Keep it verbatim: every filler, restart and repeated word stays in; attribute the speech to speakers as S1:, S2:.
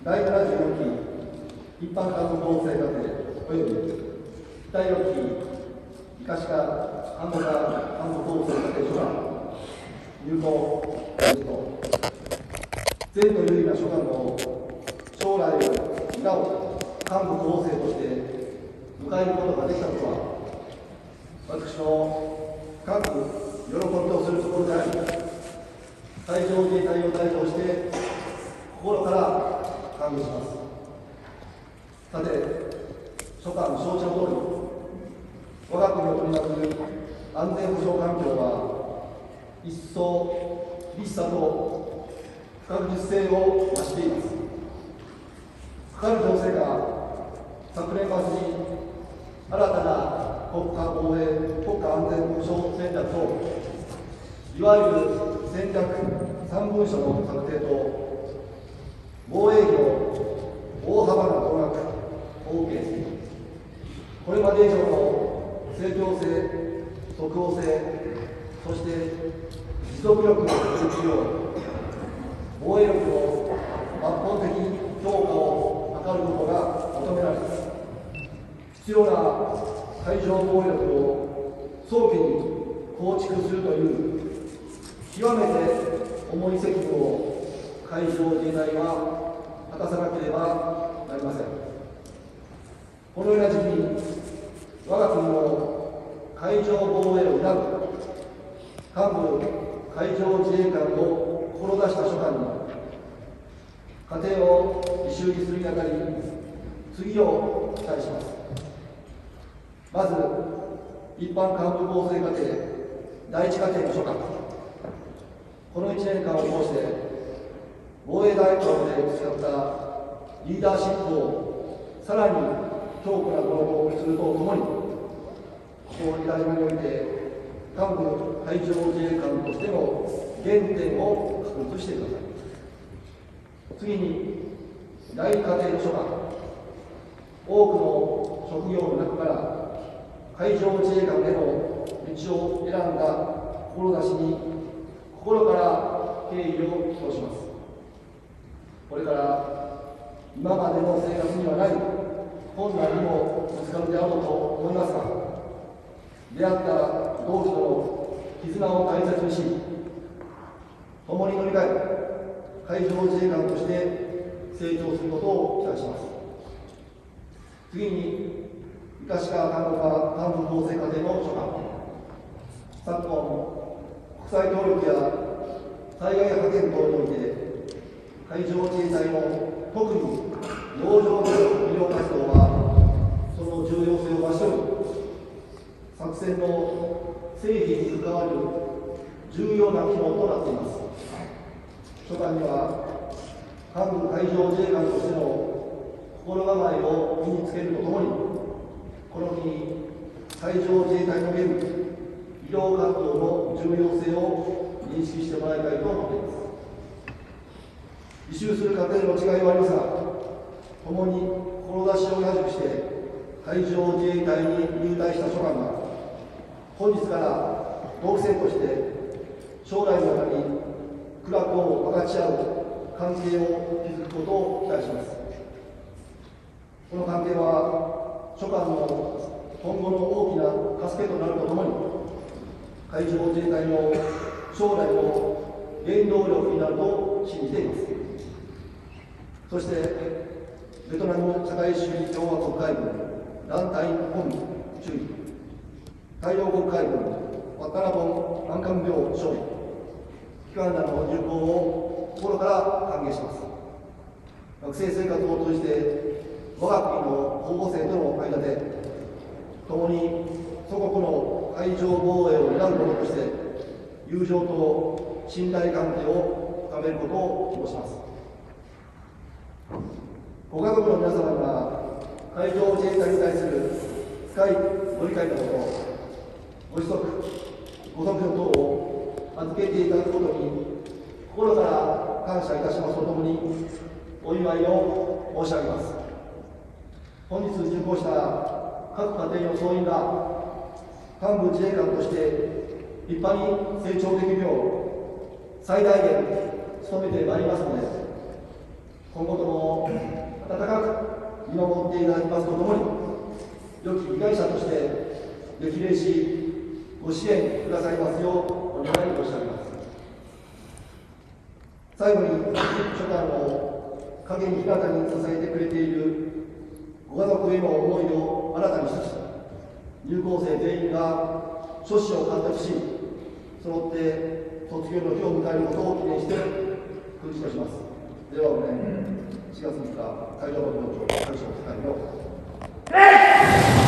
S1: だいななじゅうよんき一般幹部法制課程及びだいろっき医科歯科看護科幹部法制課程所が入校前途有利な所管の将来を担う幹部法制として迎えることができたことは、私の深く喜びとするところであり、海上自衛隊を代表して心から歓迎します。さて、所管承知のとおり、我が国を取り巻く安全保障環境は一層厳しさと不確実性を増しています。かかる情勢が昨年末に新たな国家防衛、国家安全保障戦略と、いわゆる戦略三文書の策定と、防衛費の大幅な増額を受け、これまで以上の成長性、即応性、そして持続力の実用、防衛力の抜本的強化を図ることが求められます。必要な海上防衛力を早期に構築するという極めて重い責務を海上自衛隊は果たさなければなりません。このような時期に我が国の海上防衛を担う幹部海上自衛官を志した所管に家庭を履修にするにあたり、次を期待します。まず、一般幹部構成課程第一課程の所管、このいちねんかんを通して防衛大綱で培ったリーダーシップをさらに強固なものをするとともに、この板島において幹部海上自衛官としての原点を確立してください。次に第二課程の所管、多くの職業の中から海上自衛官への道を選んだ志に心から敬意を表します。これから今までの生活にはない困難にもぶつかるであろうと思いますが、出会った同期との絆を大切にし、共に乗り換え、海上自衛官として成長することを期待します。次に、医科歯科看護科幹部構成課程の所管、昨今、国際協力や災害派遣等において、海上自衛隊の特に洋上での医療活動は、その重要性を増しており、作戦の成否に関わる重要な機能となっています。所管には、幹部海上自衛官としての心構えを身につけるとともに、この日に海上自衛隊における医療活動の重要性を認識してもらいたいと思っています。履修する過程の違いはありますが、共に志を同じくして海上自衛隊に入隊した所管が、本日から同期生として将来の中に苦楽を分かち合う関係を築くことを期待します。この関係は所管の今後の大きな助けとなるとともに、海上自衛隊の将来の原動力になると信じています。そして、ベトナム社会主義共和国海軍団体本部注意、太陽国海軍ワッタナボン南艦病将尉、機関らの入校を心から歓迎します。学生生活を通じて、我が国の候補生との間で、共に祖国の海上防衛を担う者として、友情と信頼関係を深めることを希望します。ご家族の皆様には、海上自衛隊に対する深いご理解のもと、ご子息、ご息女等を預けていただくことに、心から感謝いたしますとともに、お祝いを申し上げます。本日入校した各家庭の総員が幹部自衛官として立派に成長できるよう最大限努めてまいりますので、今後とも良き理解者として激励し、ご支援くださいますようお願い申し上げます。最後に、初夏の陰に日向に支えてくれているご家族への思いを新たにしつつ、入校生全員が初志を獲得し、そろって卒業の日を迎えることを記念して封じとします。では、ごねんしがつみっか、会場の部長、会長、会を。